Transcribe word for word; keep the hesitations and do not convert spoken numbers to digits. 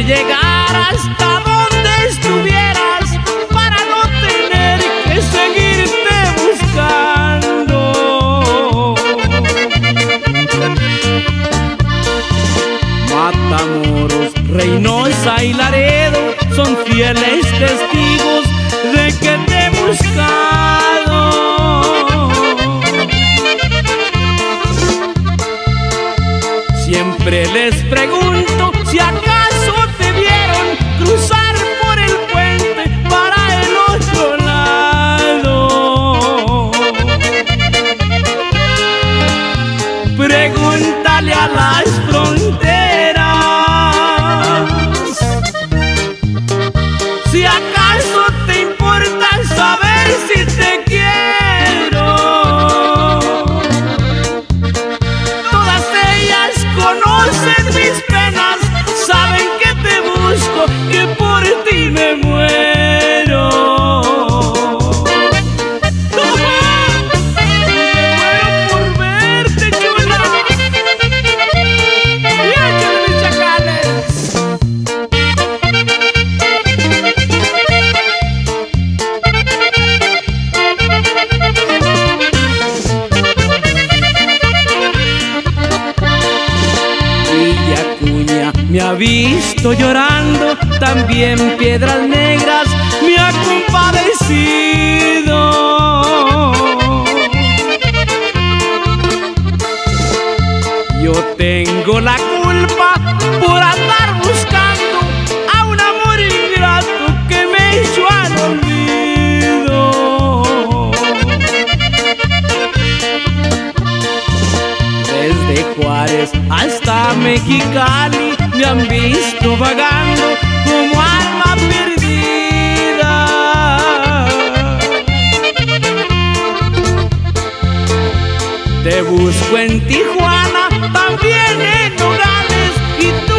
llegar hasta donde estuvieras para no tener que seguirte buscando. Matamoros, Reynosa y Laredo son fieles testigos de que te he buscado. Siempre les pregunto si acaso te vieron cruzar por el puente para el otro lado. Pregúntale a las fronteras si acaso te importa saber si te quiero. Todas ellas conocen mis penas, saben que te busco, que por ti me muero. Me muero por verte, chula. Y échale mis chacales. Villacuña me ha visto llorando, también Piedras Negras me ha compadecido. Yo tengo la culpa por andar buscando a un amor ingrato que me echó al olvido. Desde Juárez hasta Mexicali me han visto vagando como alma perdida. Te busco en Tijuana, también en Nogales, y tú